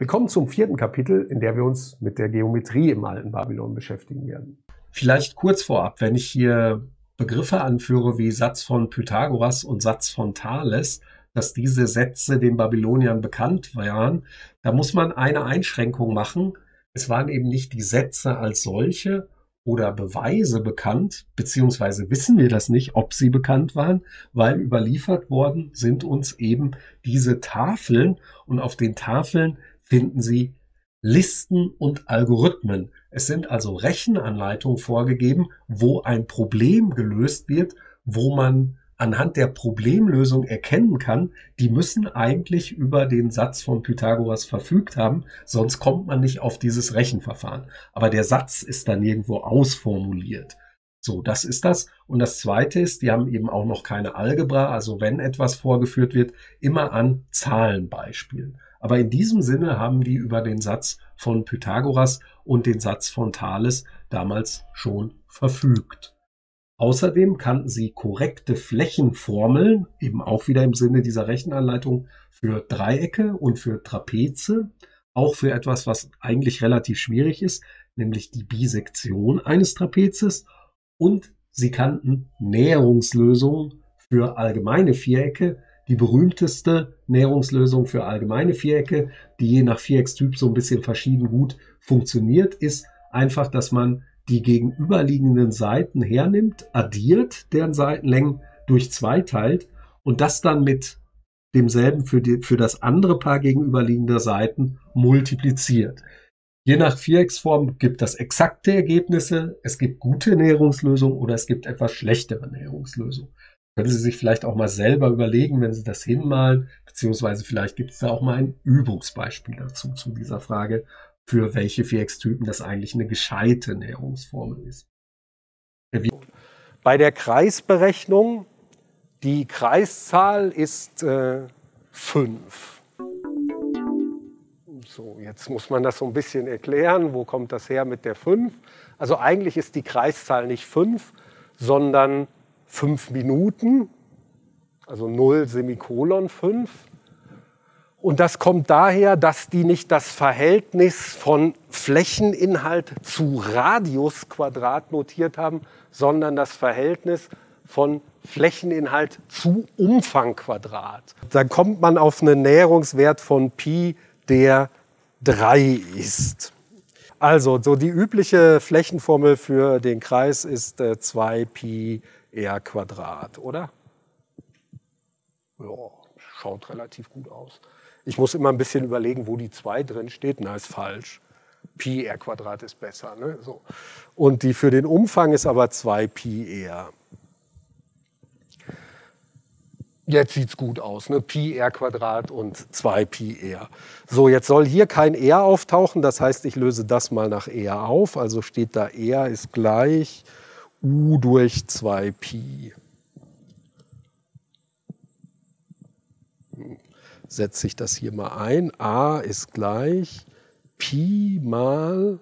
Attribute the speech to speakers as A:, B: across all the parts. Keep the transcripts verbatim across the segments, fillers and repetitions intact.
A: Wir kommen zum vierten Kapitel, in der wir uns mit der Geometrie im alten Babylon beschäftigen werden.
B: Vielleicht kurz vorab, wenn ich hier Begriffe anführe wie Satz von Pythagoras und Satz von Thales, dass diese Sätze den Babyloniern bekannt waren, da muss man eine Einschränkung machen. Es waren eben nicht die Sätze als solche oder Beweise bekannt, beziehungsweise wissen wir das nicht, ob sie bekannt waren, weil überliefert worden sind uns eben diese Tafeln und auf den Tafeln finden Sie Listen und Algorithmen. Es sind also Rechenanleitungen vorgegeben, wo ein Problem gelöst wird, wo man anhand der Problemlösung erkennen kann, die müssen eigentlich über den Satz von Pythagoras verfügt haben, sonst kommt man nicht auf dieses Rechenverfahren. Aber der Satz ist dann irgendwo ausformuliert. So, das ist das. Und das Zweite ist, die haben eben auch noch keine Algebra, also wenn etwas vorgeführt wird, immer an Zahlenbeispielen. Aber in diesem Sinne haben die über den Satz von Pythagoras und den Satz von Thales damals schon verfügt. Außerdem kannten sie korrekte Flächenformeln, eben auch wieder im Sinne dieser Rechenanleitung, für Dreiecke und für Trapeze, auch für etwas, was eigentlich relativ schwierig ist, nämlich die Bisektion eines Trapezes. Und sie kannten Näherungslösungen für allgemeine Vierecke. Die berühmteste Näherungslösung für allgemeine Vierecke, die je nach Viereckstyp so ein bisschen verschieden gut funktioniert, ist einfach, dass man die gegenüberliegenden Seiten hernimmt, addiert, deren Seitenlängen durch zwei teilt und das dann mit demselben für, die, für das andere Paar gegenüberliegender Seiten multipliziert. Je nach Vierecksform gibt es exakte Ergebnisse, es gibt gute Näherungslösungen oder es gibt etwas schlechtere Näherungslösungen. Können Sie sich vielleicht auch mal selber überlegen, wenn Sie das hinmalen, beziehungsweise vielleicht gibt es da auch mal ein Übungsbeispiel dazu, zu dieser Frage, für welche Viereckstypen das eigentlich eine gescheite Näherungsformel ist.
A: Bei der Kreisberechnung, die Kreiszahl ist äh, fünf. So, jetzt muss man das so ein bisschen erklären. Wo kommt das her mit der fünf? Also eigentlich ist die Kreiszahl nicht fünf, sondern fünf Minuten, also null Semikolon fünf. Und das kommt daher, dass die nicht das Verhältnis von Flächeninhalt zu Radiusquadrat notiert haben, sondern das Verhältnis von Flächeninhalt zu Umfangquadrat. Dann kommt man auf einen Näherungswert von Pi, der drei ist. Also so die übliche Flächenformel für den Kreis ist äh, zwei Pi r Quadrat, oder? Ja, schaut relativ gut aus. Ich muss immer ein bisschen überlegen, wo die zwei drin steht. Na, ist falsch. Pi r Quadrat ist besser. Ne? So. Und die für den Umfang ist aber zwei Pi r. Jetzt sieht es gut aus. Ne? Pi r Quadrat und zwei Pi r. So, jetzt soll hier kein r auftauchen. Das heißt, ich löse das mal nach r auf. Also steht da r ist gleich u durch zwei Pi. Setze ich das hier mal ein. A ist gleich Pi mal,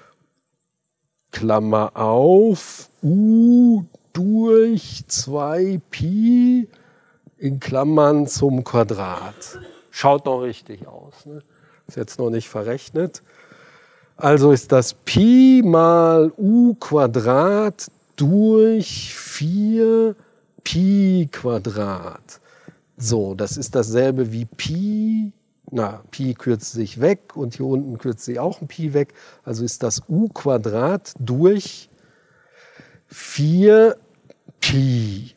A: Klammer auf, u durch zwei Pi in Klammern zum Quadrat. Schaut noch richtig aus. Ne? Ist jetzt noch nicht verrechnet. Also ist das Pi mal u Quadrat durch vier Pi Quadrat. So, das ist dasselbe wie Pi. Na, Pi kürzt sich weg und hier unten kürzt sich auch ein Pi weg. Also ist das u Quadrat durch vier Pi.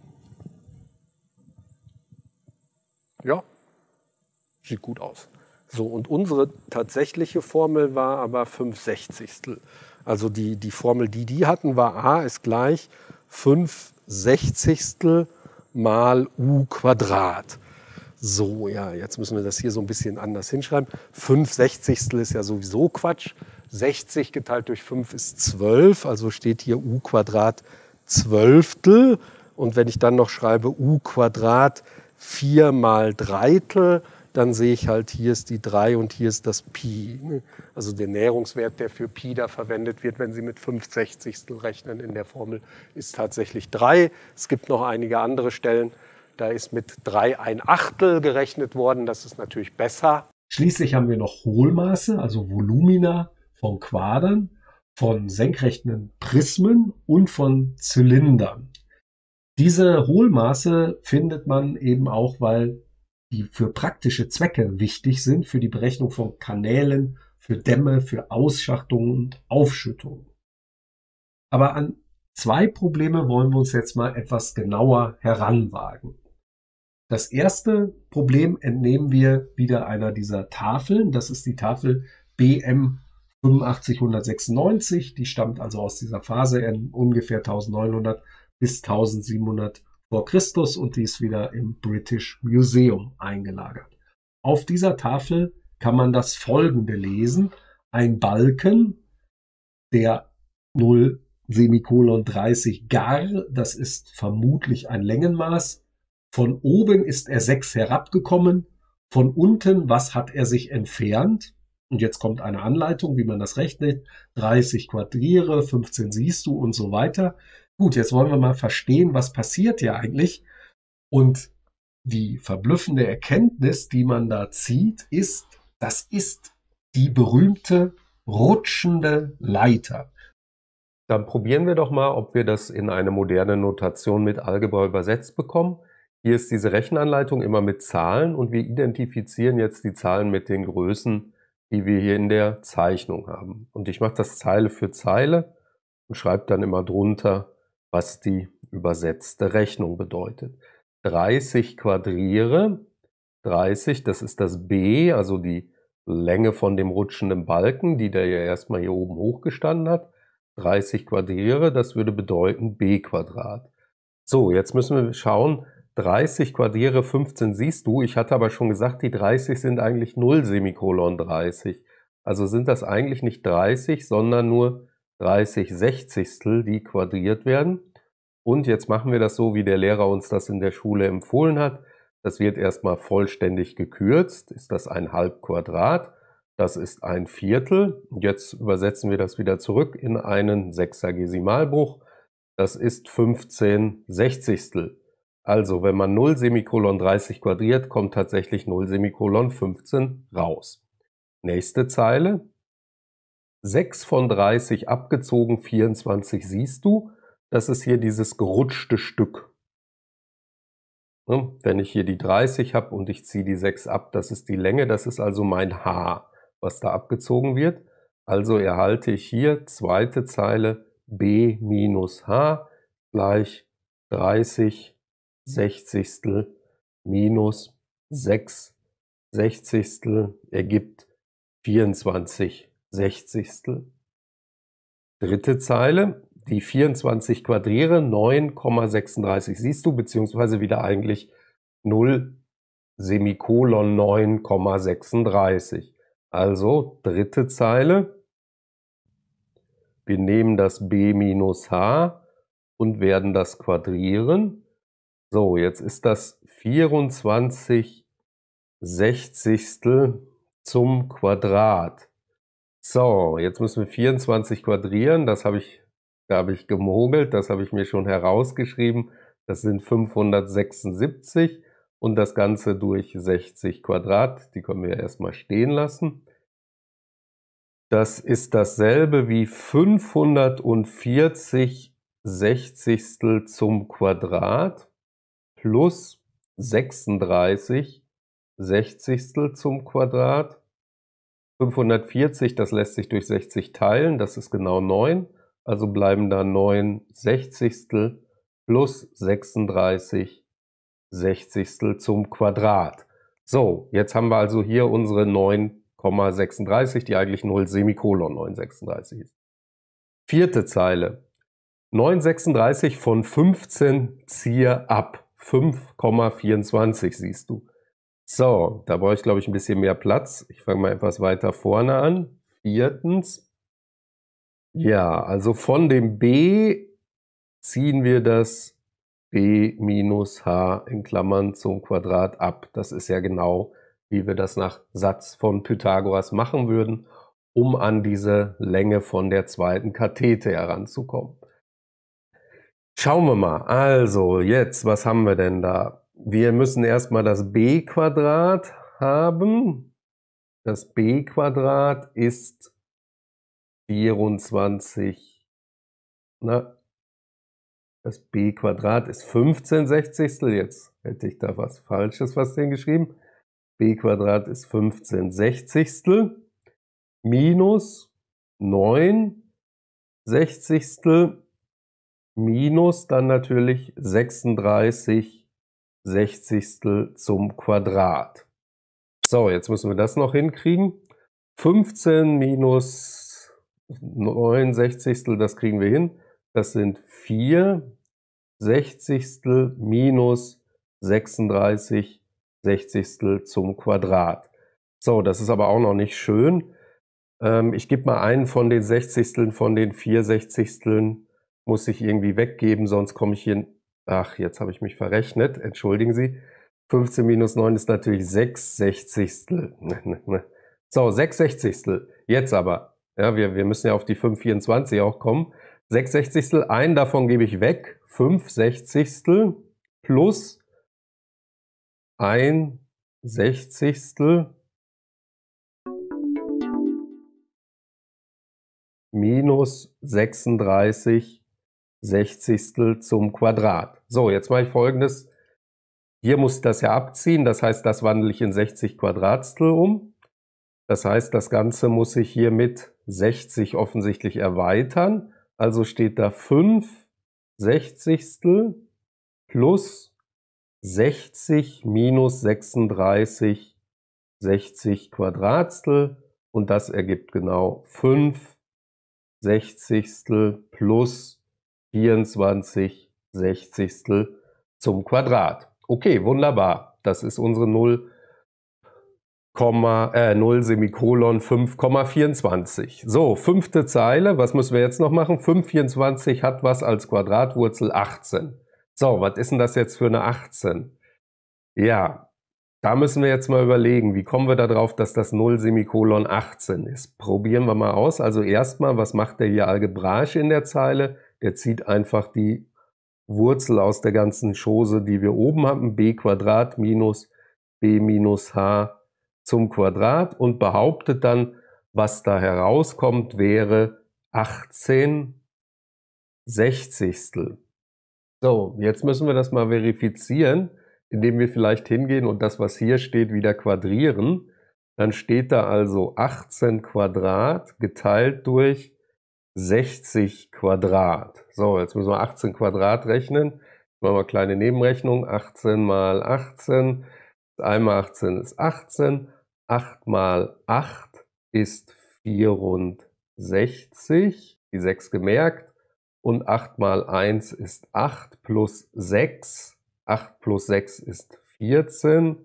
A: Ja, sieht gut aus. So, und unsere tatsächliche Formel war aber fünf Sechzigstel. Also die, die Formel, die die hatten, war a ist gleich fünf Sechzigstel mal u Quadrat. So, ja, jetzt müssen wir das hier so ein bisschen anders hinschreiben. fünf Sechzigstel ist ja sowieso Quatsch. sechzig geteilt durch fünf ist zwölf, also steht hier u Quadrat Zwölftel. Und wenn ich dann noch schreibe u Quadrat vier mal Dreitel, dann sehe ich halt, hier ist die drei und hier ist das Pi. Also der Näherungswert, der für Pi da verwendet wird, wenn Sie mit fünf Sechzigstel rechnen in der Formel, ist tatsächlich drei. Es gibt noch einige andere Stellen, da ist mit drei ein Achtel gerechnet worden. Das ist natürlich besser.
B: Schließlich haben wir noch Hohlmaße, also Volumina von Quadern, von senkrechten Prismen und von Zylindern. Diese Hohlmaße findet man eben auch, weil die für praktische Zwecke wichtig sind, für die Berechnung von Kanälen, für Dämme, für Ausschachtungen und Aufschüttungen. Aber an zwei Probleme wollen wir uns jetzt mal etwas genauer heranwagen. Das erste Problem entnehmen wir wieder einer dieser Tafeln. Das ist die Tafel B M fünfundachtzig sechsundneunzig. Die stammt also aus dieser Phase in ungefähr neunzehnhundert bis siebzehnhundert vor Christus und die ist wieder im British Museum eingelagert. Auf dieser Tafel kann man das Folgende lesen. Ein Balken, der null Semikolon dreißig Gar, das ist vermutlich ein Längenmaß. Von oben ist er sechs herabgekommen. Von unten, was hat er sich entfernt? Und jetzt kommt eine Anleitung, wie man das rechnet. dreißig quadriere, fünfzehn siehst du und so weiter. Gut, jetzt wollen wir mal verstehen, was passiert hier eigentlich. Und die verblüffende Erkenntnis, die man da zieht, ist, das ist die berühmte rutschende Leiter.
C: Dann probieren wir doch mal, ob wir das in eine moderne Notation mit Algebra übersetzt bekommen. Hier ist diese Rechenanleitung immer mit Zahlen und wir identifizieren jetzt die Zahlen mit den Größen, die wir hier in der Zeichnung haben. Und ich mache das Zeile für Zeile und schreibe dann immer drunter, was die übersetzte Rechnung bedeutet. dreißig quadriere, dreißig, das ist das B, also die Länge von dem rutschenden Balken, die der ja erstmal hier oben hochgestanden hat. dreißig quadriere, das würde bedeuten b Quadrat. So, jetzt müssen wir schauen, dreißig quadriere fünfzehn siehst du. Ich hatte aber schon gesagt, die dreißig sind eigentlich null Semikolon dreißig. Also sind das eigentlich nicht dreißig, sondern nur dreißig Sechzigstel, die quadriert werden. Und jetzt machen wir das so, wie der Lehrer uns das in der Schule empfohlen hat. Das wird erstmal vollständig gekürzt. Ist das ein Halbquadrat? Das ist ein Viertel. Jetzt übersetzen wir das wieder zurück in einen Sechsagesimalbruch. Das ist fünfzehn Sechzigstel. Also wenn man null Semikolon dreißig quadriert, kommt tatsächlich null Semikolon fünfzehn raus. Nächste Zeile. sechs von dreißig abgezogen, vierundzwanzig siehst du. Das ist hier dieses gerutschte Stück. Wenn ich hier die dreißig habe und ich ziehe die sechs ab, das ist die Länge, das ist also mein H, was da abgezogen wird. Also erhalte ich hier zweite Zeile b minus h gleich dreißig Sechzigstel minus sechs Sechzigstel ergibt vierundzwanzig Sechzigstel. Dritte Zeile, die vierundzwanzig quadriere, neun Komma sechsunddreißig siehst du, beziehungsweise wieder eigentlich null Semikolon neun Komma sechsunddreißig. Also dritte Zeile, wir nehmen das b minus h und werden das quadrieren. So, jetzt ist das vierundzwanzig Sechzigstel zum Quadrat. So, jetzt müssen wir vierundzwanzig quadrieren, das habe ich, da habe ich gemogelt, das habe ich mir schon herausgeschrieben. Das sind fünfhundertsechsundsiebzig und das Ganze durch sechzig Quadrat, die können wir erstmal stehen lassen. Das ist dasselbe wie fünfhundertvierzig Sechzigstel zum Quadrat plus sechsunddreißig Sechzigstel zum Quadrat. fünfhundertvierzig, das lässt sich durch sechzig teilen, das ist genau neun. Also bleiben da neun Sechzigstel plus sechsunddreißig Sechzigstel zum Quadrat. So, jetzt haben wir also hier unsere neun Komma sechsunddreißig, die eigentlich null Semikolon neun Komma sechsunddreißig ist. Vierte Zeile. neun Komma sechsunddreißig von fünfzehn ziehe ab. fünf Komma vierundzwanzig siehst du. So, da brauche ich glaube ich ein bisschen mehr Platz. Ich fange mal etwas weiter vorne an. Viertens. Ja, also von dem b ziehen wir das b minus h in Klammern zum Quadrat ab. Das ist ja genau, wie wir das nach Satz von Pythagoras machen würden, um an diese Länge von der zweiten Kathete heranzukommen. Schauen wir mal. Also jetzt, was haben wir denn da? Wir müssen erstmal das b Quadrat haben. das b-Quadrat ist vierundzwanzig, na, das b-Quadrat ist fünfzehn Sechzigstel, jetzt hätte ich da was Falsches was denn geschrieben, b-Quadrat ist fünfzehn Sechzigstel minus neun Sechzigstel minus dann natürlich sechsunddreißig Sechzigstel zum Quadrat. So, jetzt müssen wir das noch hinkriegen. fünfzehn minus neun Sechzigstel, das kriegen wir hin. Das sind vier Sechzigstel minus sechsunddreißig Sechzigstel zum Quadrat. So, das ist aber auch noch nicht schön. Ähm, ich gebe mal einen von den Sechzigsteln, von den vier Sechzigsteln muss ich irgendwie weggeben, sonst komme ich hier... Ach, jetzt habe ich mich verrechnet, entschuldigen Sie. fünfzehn minus neun ist natürlich sechs Sechzigstel. So, sechs Sechzigstel. Jetzt aber. Ja, wir, wir müssen ja auf die fünf vierundzwanzig auch kommen. sechs Sechzigstel, einen davon gebe ich weg. fünf Sechzigstel plus ein Sechzigstel minus sechsunddreißig Sechzigstel zum Quadrat. So, jetzt mache ich Folgendes. Hier muss ich das ja abziehen, das heißt, das wandle ich in sechzig Quadratstel um. Das heißt, das Ganze muss ich hier mit sechzig offensichtlich erweitern. Also steht da fünf Sechzigstel plus sechzig minus sechsunddreißig sechzig Quadratstel und das ergibt genau fünf Sechzigstel plus vierundzwanzig Sechzigstel zum Quadrat. Okay, wunderbar. Das ist unsere null, äh, null Semikolon fünf Komma vierundzwanzig. So, fünfte Zeile. Was müssen wir jetzt noch machen? fünf vierundzwanzig hat was als Quadratwurzel? achtzehn. So, was ist denn das jetzt für eine achtzehn? Ja, da müssen wir jetzt mal überlegen, wie kommen wir darauf, dass das null Semikolon achtzehn ist. Probieren wir mal aus. Also erstmal, was macht der hier algebraisch in der Zeile? Der zieht einfach die Wurzel aus der ganzen Chose, die wir oben haben, b Quadrat minus b minus h zum Quadrat und behauptet dann, was da herauskommt, wäre achtzehn Sechzigstel. So, jetzt müssen wir das mal verifizieren, indem wir vielleicht hingehen und das, was hier steht, wieder quadrieren. Dann steht da also achtzehn Quadrat geteilt durch sechzig Quadrat. So, jetzt müssen wir achtzehn Quadrat rechnen. Machen wir eine kleine Nebenrechnung. achtzehn mal achtzehn. einmal achtzehn ist achtzehn. acht mal acht ist vierundsechzig. Die sechs gemerkt. Und acht mal eins ist acht plus sechs. acht plus sechs ist vierzehn.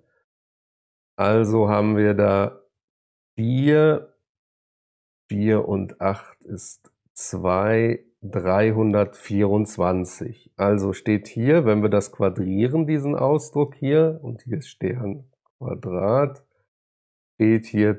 C: Also haben wir da vier. vier und acht ist zwei, dreihundertvierundzwanzig. Also steht hier, wenn wir das quadrieren, diesen Ausdruck hier, und hier ist Stern Quadrat, steht hier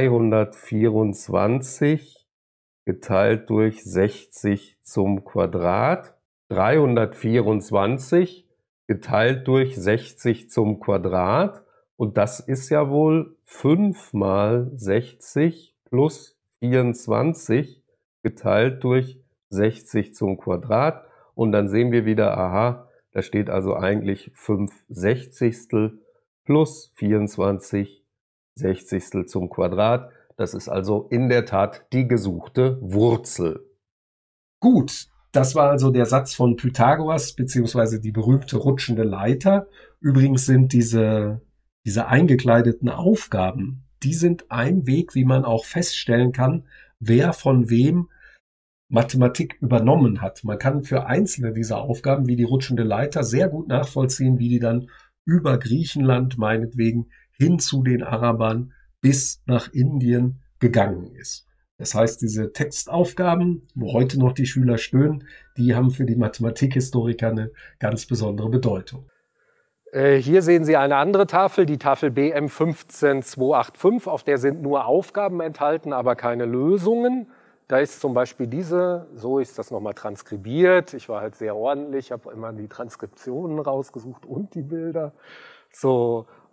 C: dreihundertvierundzwanzig geteilt durch sechzig zum Quadrat. dreihundertvierundzwanzig geteilt durch sechzig zum Quadrat. Und das ist ja wohl fünf mal sechzig plus vierundzwanzig geteilt durch sechzig zum Quadrat. Und dann sehen wir wieder, aha, da steht also eigentlich fünf Sechzigstel plus vierundzwanzig Sechzigstel zum Quadrat. Das ist also in der Tat die gesuchte Wurzel.
B: Gut, das war also der Satz von Pythagoras, beziehungsweise die berühmte rutschende Leiter. Übrigens sind diese, diese eingekleideten Aufgaben, die sind ein Weg, wie man auch feststellen kann, wer von wem Mathematik übernommen hat. Man kann für einzelne dieser Aufgaben, wie die rutschende Leiter, sehr gut nachvollziehen, wie die dann über Griechenland meinetwegen hin zu den Arabern bis nach Indien gegangen ist. Das heißt, diese Textaufgaben, wo heute noch die Schüler stöhnen, die haben für die Mathematikhistoriker eine ganz besondere Bedeutung.
A: Äh, hier sehen Sie eine andere Tafel, die Tafel B M eins fünf zwei acht fünf. Auf der sind nur Aufgaben enthalten, aber keine Lösungen. Da ist zum Beispiel diese, so ist das nochmal transkribiert. Ich war halt sehr ordentlich, habe immer die Transkriptionen rausgesucht und die Bilder. So,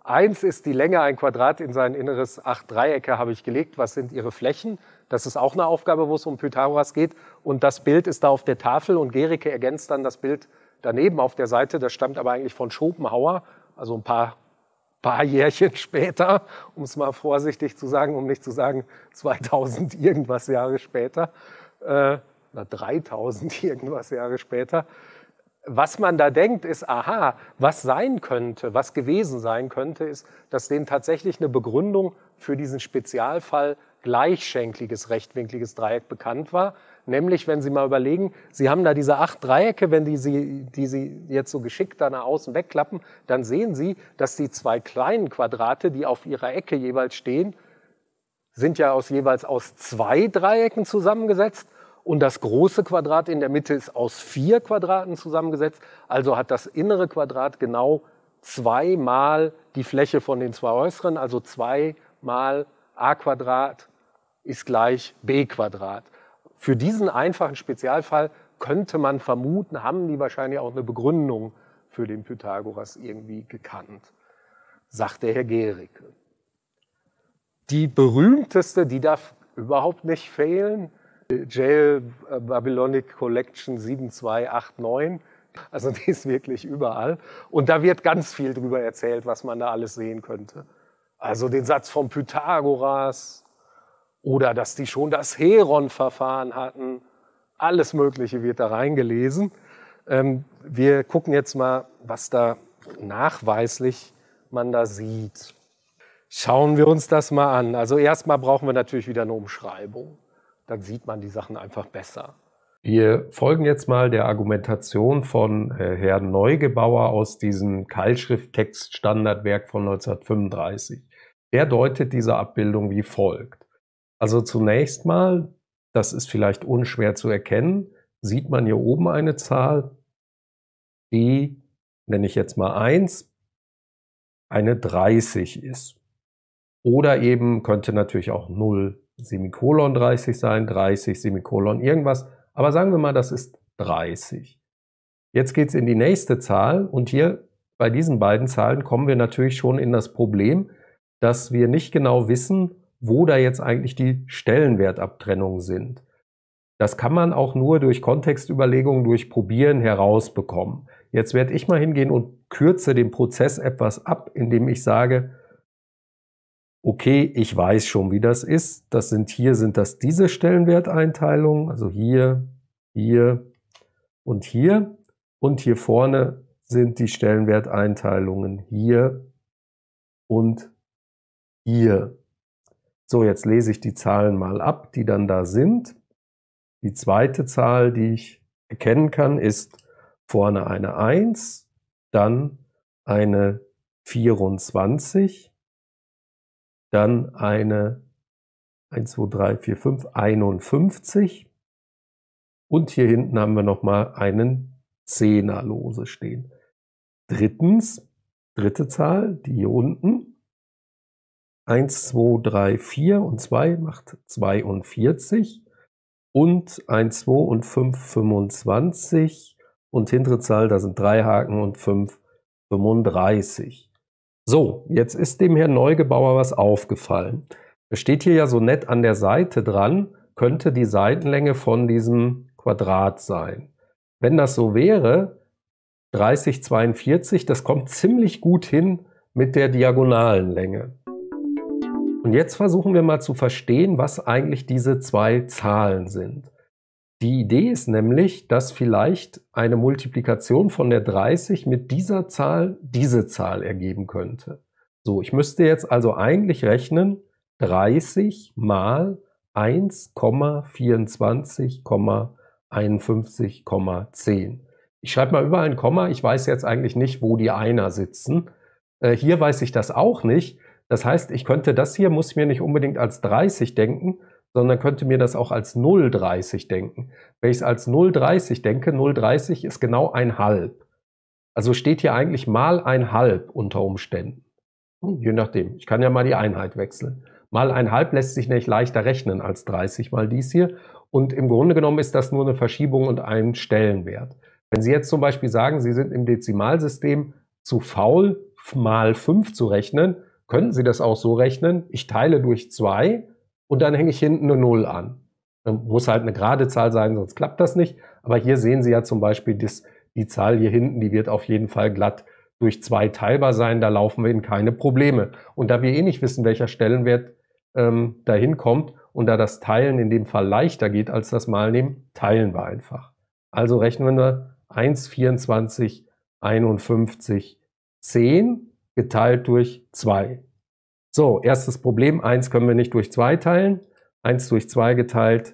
A: eins ist die Länge, ein Quadrat in sein inneres acht Dreiecke habe ich gelegt. Was sind ihre Flächen? Das ist auch eine Aufgabe, wo es um Pythagoras geht. Und das Bild ist da auf der Tafel und Gericke ergänzt dann das Bild daneben auf der Seite. Das stammt aber eigentlich von Schopenhauer, also ein paar, paar Jährchen später, um es mal vorsichtig zu sagen, um nicht zu sagen zweitausend irgendwas Jahre später, äh, na dreitausend irgendwas Jahre später. Was man da denkt, ist, aha, was sein könnte, was gewesen sein könnte, ist, dass denen tatsächlich eine Begründung für diesen Spezialfall gleichschenkliges, rechtwinkliges Dreieck bekannt war. Nämlich, wenn Sie mal überlegen, Sie haben da diese acht Dreiecke, wenn die Sie, die Sie jetzt so geschickt da nach außen wegklappen, dann sehen Sie, dass die zwei kleinen Quadrate, die auf ihrer Ecke jeweils stehen, sind ja aus, jeweils aus zwei Dreiecken zusammengesetzt. Und das große Quadrat in der Mitte ist aus vier Quadraten zusammengesetzt. Also hat das innere Quadrat genau zweimal die Fläche von den zwei äußeren. Also zwei mal a Quadrat ist gleich b Quadrat. Für diesen einfachen Spezialfall könnte man vermuten, haben die wahrscheinlich auch eine Begründung für den Pythagoras irgendwie gekannt, sagt der Herr Gericke. Die berühmteste, die darf überhaupt nicht fehlen, Yale Babylonic Collection sieben zwei acht neun, also die ist wirklich überall. Und da wird ganz viel drüber erzählt, was man da alles sehen könnte. Also den Satz von Pythagoras oder dass die schon das Heron-Verfahren hatten. Alles Mögliche wird da reingelesen. Ähm, wir gucken jetzt mal, was da nachweislich man da sieht. Schauen wir uns das mal an. Also erstmal brauchen wir natürlich wieder eine Umschreibung. Dann sieht man die Sachen einfach besser.
C: Wir folgen jetzt mal der Argumentation von äh, Herrn Neugebauer aus diesem Keilschrift-Text-Standardwerk von neunzehnhundertfünfunddreißig. Der deutet diese Abbildung wie folgt. Also zunächst mal, das ist vielleicht unschwer zu erkennen, sieht man hier oben eine Zahl, die, nenne ich jetzt mal eins, eine dreißig ist. Oder eben könnte natürlich auch null Semikolon dreißig sein, dreißig Semikolon irgendwas. Aber sagen wir mal, das ist dreißig. Jetzt geht es in die nächste Zahl und hier bei diesen beiden Zahlen kommen wir natürlich schon in das Problem, dass wir nicht genau wissen, wo da jetzt eigentlich die Stellenwertabtrennungen sind. Das kann man auch nur durch Kontextüberlegungen, durch Probieren herausbekommen. Jetzt werde ich mal hingehen und kürze den Prozess etwas ab, indem ich sage, okay, ich weiß schon, wie das ist. Das sind hier sind das diese Stellenwerteinteilungen, also hier, hier und hier. Und hier vorne sind die Stellenwerteinteilungen hier und hier. So, jetzt lese ich die Zahlen mal ab, die dann da sind. Die zweite Zahl, die ich erkennen kann, ist vorne eine eins, dann eine vierundzwanzig, dann eine eins, zwei, drei, vier, fünf, einundfünfzig und hier hinten haben wir nochmal einen Zehner lose stehen. Drittens, dritte Zahl, die hier unten, eins, zwei, drei, vier und zwei macht zweiundvierzig und eins, zwei und fünf, fünfundzwanzig und hintere Zahl, da sind drei Haken und fünf, fünfunddreißig. So, jetzt ist dem Herrn Neugebauer was aufgefallen. Es steht hier ja so nett an der Seite dran, könnte die Seitenlänge von diesem Quadrat sein. Wenn das so wäre, dreißig, zweiundvierzig, das kommt ziemlich gut hin mit der diagonalen Länge. Und jetzt versuchen wir mal zu verstehen, was eigentlich diese zwei Zahlen sind. Die Idee ist nämlich, dass vielleicht eine Multiplikation von der dreißig mit dieser Zahl diese Zahl ergeben könnte. So, ich müsste jetzt also eigentlich rechnen dreißig mal eins, vierundzwanzig, einundfünfzig, zehn. Ich schreibe mal überall ein Komma, ich weiß jetzt eigentlich nicht, wo die Einer sitzen. Äh, hier weiß ich das auch nicht. Das heißt, ich könnte das hier, muss ich mir nicht unbedingt als dreißig denken, sondern könnte mir das auch als null Komma dreißig denken. Wenn ich es als null Komma dreißig denke, null Komma dreißig ist genau ein halb. Also steht hier eigentlich mal ein halb unter Umständen. Hm, je nachdem, ich kann ja mal die Einheit wechseln. Mal ein halb lässt sich nicht leichter rechnen als dreißig mal dies hier. Und im Grunde genommen ist das nur eine Verschiebung und ein Stellenwert. Wenn Sie jetzt zum Beispiel sagen, Sie sind im Dezimalsystem zu faul mal fünf zu rechnen, könnten Sie das auch so rechnen, ich teile durch zwei und dann hänge ich hinten eine null an. Dann muss halt eine gerade Zahl sein, sonst klappt das nicht. Aber hier sehen Sie ja zum Beispiel, dass die Zahl hier hinten, die wird auf jeden Fall glatt durch zwei teilbar sein, da laufen wir in keine Probleme. Und da wir eh nicht wissen, welcher Stellenwert ähm, dahin kommt und da das Teilen in dem Fall leichter geht als das Malnehmen, teilen wir einfach. Also rechnen wir eins, vierundzwanzig, einundfünfzig, zehn geteilt durch zwei. So, erstes Problem, eins können wir nicht durch zwei teilen. eins durch zwei geteilt,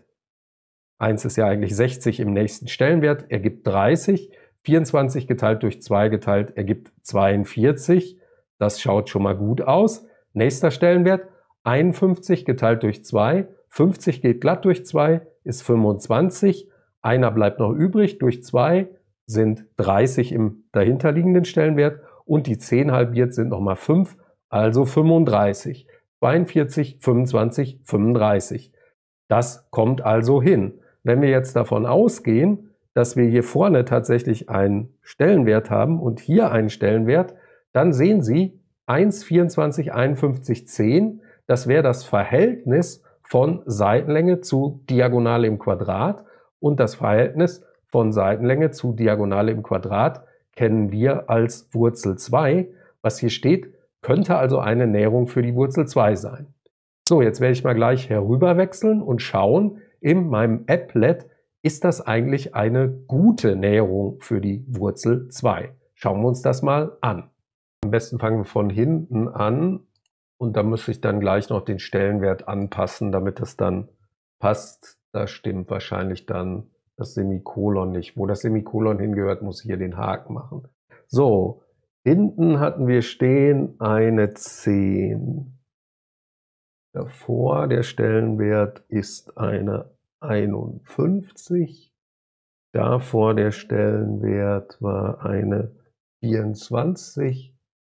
C: eins ist ja eigentlich sechzig im nächsten Stellenwert, ergibt dreißig. vierundzwanzig geteilt durch zwei geteilt ergibt zweiundvierzig. Das schaut schon mal gut aus. Nächster Stellenwert, einundfünfzig geteilt durch zwei. fünfzig geht glatt durch zwei, ist fünfundzwanzig. Einer bleibt noch übrig, durch zwei sind dreißig im dahinterliegenden Stellenwert und die zehn halbiert sind nochmal fünf, also fünfunddreißig. zweiundvierzig, fünfundzwanzig, fünfunddreißig. Das kommt also hin. Wenn wir jetzt davon ausgehen, dass wir hier vorne tatsächlich einen Stellenwert haben und hier einen Stellenwert, dann sehen Sie eins, vierundzwanzig, einundfünfzig, zehn. Das wäre das Verhältnis von Seitenlänge zu Diagonale im Quadrat und das Verhältnis von Seitenlänge zu Diagonale im Quadrat kennen wir als Wurzel zwei. Was hier steht, könnte also eine Näherung für die Wurzel zwei sein. So, jetzt werde ich mal gleich herüber wechseln und schauen, in meinem Applet, ist das eigentlich eine gute Näherung für die Wurzel zwei? Schauen wir uns das mal an. Am besten fangen wir von hinten an und da muss ich dann gleich noch den Stellenwert anpassen, damit es dann passt. Da stimmt wahrscheinlich dann das Semikolon nicht. Wo das Semikolon hingehört, muss ich hier den Haken machen. So, hinten hatten wir stehen eine zehn. Davor der Stellenwert ist eine einundfünfzig. Davor der Stellenwert war eine vierundzwanzig.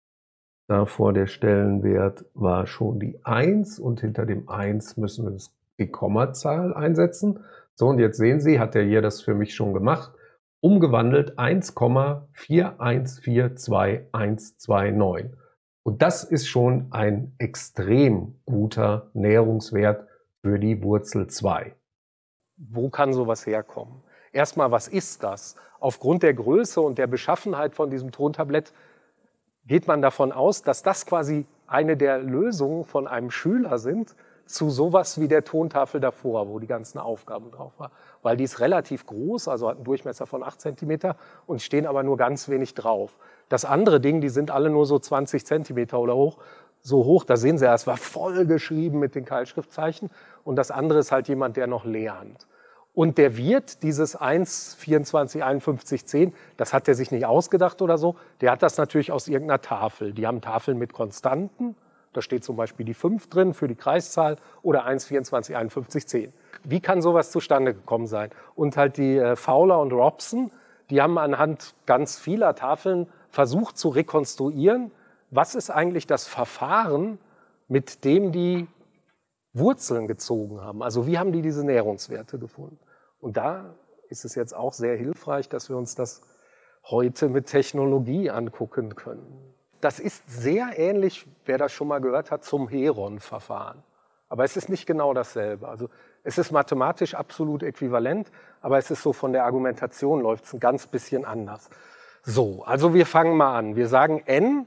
C: Davor der Stellenwert war schon die eins und hinter dem eins müssen wir die Kommazahl einsetzen. So, und jetzt sehen Sie, hat er hier das für mich schon gemacht. Umgewandelt eins Komma vier eins vier zwei eins zwei neun. Und das ist schon ein extrem guter Näherungswert für die Wurzel zwei.
A: Wo kann sowas herkommen? Erstmal, was ist das? Aufgrund der Größe und der Beschaffenheit von diesem Tontablett geht man davon aus, dass das quasi eine der Lösungen von einem Schüler sind zu sowas wie der Tontafel davor, wo die ganzen Aufgaben drauf waren. Weil die ist relativ groß, also hat einen Durchmesser von acht Zentimeter und stehen aber nur ganz wenig drauf. Das andere Ding, die sind alle nur so zwanzig Zentimeter oder hoch, so hoch, da sehen Sie, es war voll geschrieben mit den Keilschriftzeichen und das andere ist halt jemand, der noch lernt. Und der wird dieses eins, vierundzwanzig, einundfünfzig, zehn, das hat der sich nicht ausgedacht oder so, der hat das natürlich aus irgendeiner Tafel. Die haben Tafeln mit Konstanten, da steht zum Beispiel die fünf drin für die Kreiszahl oder eins, vierundzwanzig, einundfünfzig, zehn. Wie kann sowas zustande gekommen sein? Und halt die äh, Fowler und Robson, die haben anhand ganz vieler Tafeln versucht zu rekonstruieren, was ist eigentlich das Verfahren, mit dem die Wurzeln gezogen haben. Also wie haben die diese Näherungswerte gefunden? Und da ist es jetzt auch sehr hilfreich, dass wir uns das heute mit Technologie angucken können. Das ist sehr ähnlich, wer das schon mal gehört hat, zum Heron-Verfahren. Aber es ist nicht genau dasselbe. Also es ist mathematisch absolut äquivalent, aber es ist so von der Argumentation läuft es ein ganz bisschen anders. So, also wir fangen mal an. Wir sagen, n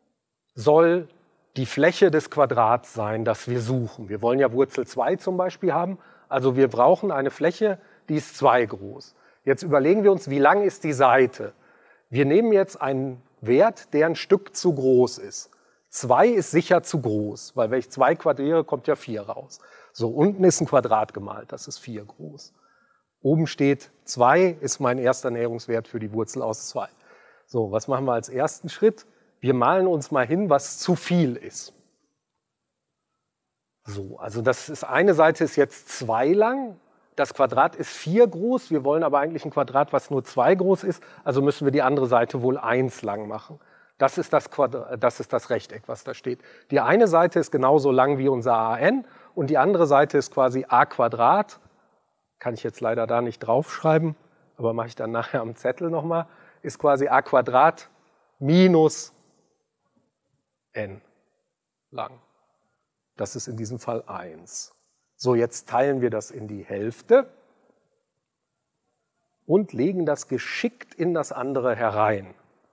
A: soll die Fläche des Quadrats sein, das wir suchen. Wir wollen ja Wurzel zwei zum Beispiel haben. Also wir brauchen eine Fläche, die ist zwei groß. Jetzt überlegen wir uns, wie lang ist die Seite? Wir nehmen jetzt einen Wert, der ein Stück zu groß ist. zwei ist sicher zu groß, weil wenn ich zwei quadriere, kommt ja vier raus. So, unten ist ein Quadrat gemalt, das ist vier groß. Oben steht zwei ist mein erster Näherungswert für die Wurzel aus zwei. So, was machen wir als ersten Schritt? Wir malen uns mal hin, was zu viel ist. So, also das ist, eine Seite ist jetzt zwei lang, das Quadrat ist vier groß, wir wollen aber eigentlich ein Quadrat, was nur zwei groß ist, also müssen wir die andere Seite wohl eins lang machen. Das ist das, Quadrat, das ist das Rechteck, was da steht. Die eine Seite ist genauso lang wie unser A N und die andere Seite ist quasi a Quadrat, kann ich jetzt leider da nicht draufschreiben, aber mache ich dann nachher am Zettel nochmal, ist quasi a Quadrat minus n lang. Das ist in diesem Fall eins. So, jetzt teilen wir das in die Hälfte und legen das geschickt in das andere herein.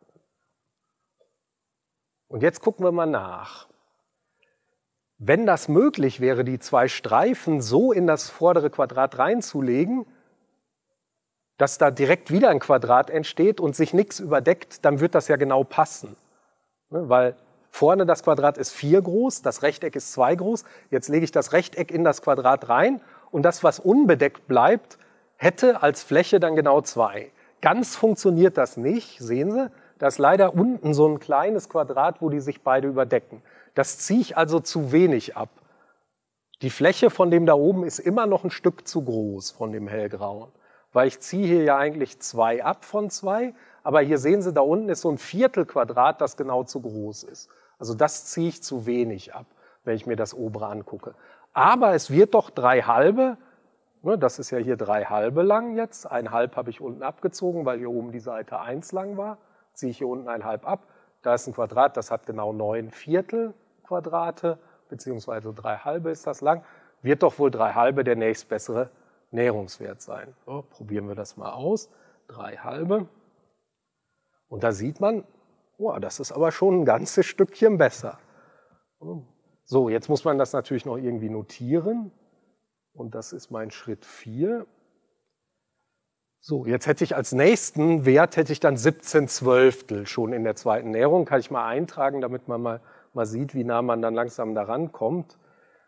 A: Und jetzt gucken wir mal nach. Wenn das möglich wäre, die zwei Streifen so in das vordere Quadrat reinzulegen, dass da direkt wieder ein Quadrat entsteht und sich nichts überdeckt, dann wird das ja genau passen. Weil vorne das Quadrat ist vier groß, das Rechteck ist zwei groß. Jetzt lege ich das Rechteck in das Quadrat rein und das, was unbedeckt bleibt, hätte als Fläche dann genau zwei. Ganz funktioniert das nicht, sehen Sie. Da ist leider unten so ein kleines Quadrat, wo die sich beide überdecken. Das ziehe ich also zu wenig ab. Die Fläche von dem da oben ist immer noch ein Stück zu groß, von dem hellgrauen. Weil ich ziehe hier ja eigentlich zwei ab von zwei, aber hier sehen Sie, da unten ist so ein Viertelquadrat, das genau zu groß ist. Also das ziehe ich zu wenig ab, wenn ich mir das obere angucke. Aber es wird doch drei halbe, ne, das ist ja hier drei halbe lang jetzt, ein halb habe ich unten abgezogen, weil hier oben die Seite eins lang war, ziehe ich hier unten ein halb ab, da ist ein Quadrat, das hat genau neun Viertelquadrate, beziehungsweise drei halbe ist das lang, wird doch wohl drei halbe der nächstbessere Näherungswert sein. So, probieren wir das mal aus. drei halbe. Und da sieht man, oh, das ist aber schon ein ganzes Stückchen besser. So, jetzt muss man das natürlich noch irgendwie notieren. Und das ist mein Schritt vier. So, jetzt hätte ich als nächsten Wert hätte ich dann siebzehn Zwölftel schon in der zweiten Näherung. Kann ich mal eintragen, damit man mal, mal sieht, wie nah man dann langsam daran kommt.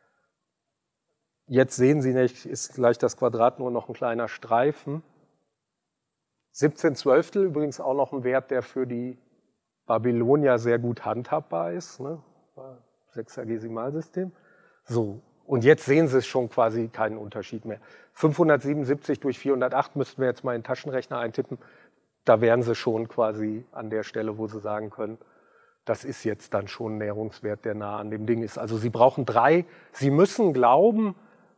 A: Jetzt sehen Sie nicht, ist gleich das Quadrat nur noch ein kleiner Streifen. siebzehn Zwölftel übrigens auch noch ein Wert, der für die Babylonier sehr gut handhabbar ist. Ne? Sechsagesimalsystem. So, und jetzt sehen Sie es schon quasi keinen Unterschied mehr. fünfhundertsiebenundsiebzig durch vierhundertacht müssten wir jetzt mal in den Taschenrechner eintippen. Da wären Sie schon quasi an der Stelle, wo Sie sagen können, das ist jetzt dann schon ein Näherungswert, der nah an dem Ding ist. Also Sie brauchen drei, Sie müssen glauben,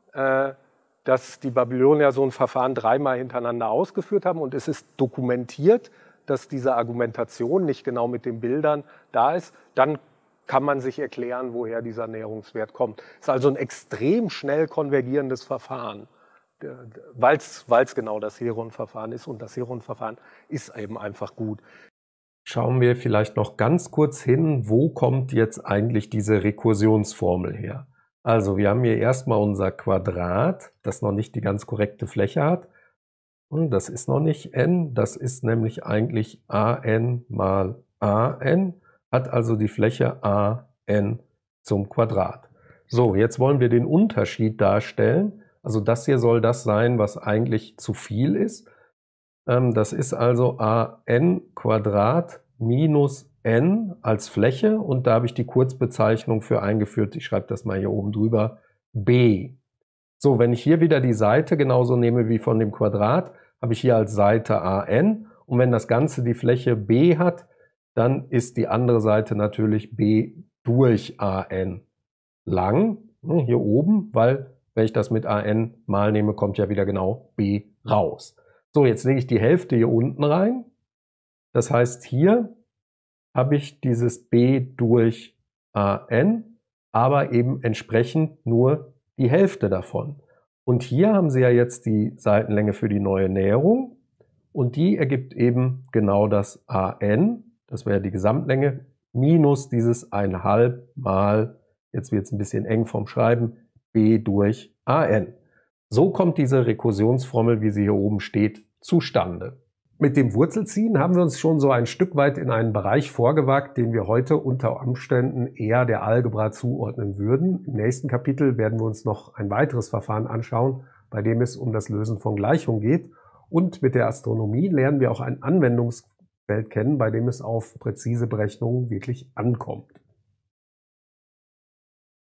A: dass die Babylonier so ein Verfahren dreimal hintereinander ausgeführt haben und es ist dokumentiert, dass diese Argumentation nicht genau mit den Bildern da ist, dann kann man sich erklären, woher dieser Näherungswert kommt. Es ist also ein extrem schnell konvergierendes Verfahren, weil es genau das Heron-Verfahren ist und das Heron-Verfahren ist eben einfach gut.
C: Schauen wir vielleicht noch ganz kurz hin, wo kommt jetzt eigentlich diese Rekursionsformel her? Also wir haben hier erstmal unser Quadrat, das noch nicht die ganz korrekte Fläche hat. Und das ist noch nicht n, das ist nämlich eigentlich an mal an, hat also die Fläche an zum Quadrat. So, jetzt wollen wir den Unterschied darstellen. Also das hier soll das sein, was eigentlich zu viel ist. Das ist also an Quadrat minus n als Fläche und da habe ich die Kurzbezeichnung für eingeführt, ich schreibe das mal hier oben drüber, b. So, wenn ich hier wieder die Seite genauso nehme wie von dem Quadrat, habe ich hier als Seite an und wenn das Ganze die Fläche b hat, dann ist die andere Seite natürlich b durch an lang, hier oben, weil wenn ich das mit an mal nehme, kommt ja wieder genau b raus. So, jetzt lege ich die Hälfte hier unten rein, das heißt hier habe ich dieses b durch an, aber eben entsprechend nur die Hälfte davon. Und hier haben Sie ja jetzt die Seitenlänge für die neue Näherung und die ergibt eben genau das an, das wäre die Gesamtlänge, minus dieses ein Halb mal, jetzt wird es ein bisschen eng vom Schreiben, b durch an. So kommt diese Rekursionsformel, wie sie hier oben steht, zustande. Mit dem Wurzelziehen haben wir uns schon so ein Stück weit in einen Bereich vorgewagt, den wir heute unter Umständen eher der Algebra zuordnen würden. Im nächsten Kapitel werden wir uns noch ein weiteres Verfahren anschauen, bei dem es um das Lösen von Gleichungen geht. Und mit der Astronomie lernen wir auch ein Anwendungsfeld kennen, bei dem es auf präzise Berechnungen wirklich ankommt.